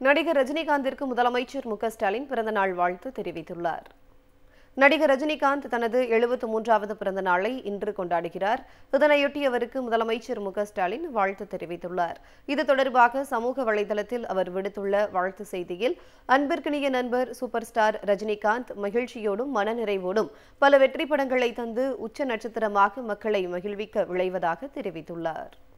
நடிகர் ரஜினிகாந்திற்கு முதலமைச்சர் மு.க.ஸ்டாலின் பிறந்தநாள் வாழ்த்து தெரிவித்துள்ளார். நடிகர் ரஜினிகாந்த் தனது 73வது பிறந்த நாளை இன்று கொண்டாடுகிறார். இதனையொட்டி அவருக்கு முதலமைச்சர் மு.க.ஸ்டாலின் வாழ்த்து தெரிவித்துள்ளார். இது தொடர்பாக சமூக வலைதளத்தில் அவர் விடுத்துள்ள வாழ்த்து செய்தியில், அன்பிற்கினிய நண்பர் சூப்பர் ஸ்டார் ரஜினிகாந்த் மகிழ்ச்சியோடும் மனநிறைவோடும் பல வெற்றி படங்களை தந்து உச்ச நட்சத்திரமாக மக்களை மகிழ்விக்க விளைவதாக தெரிவித்துள்ளார்.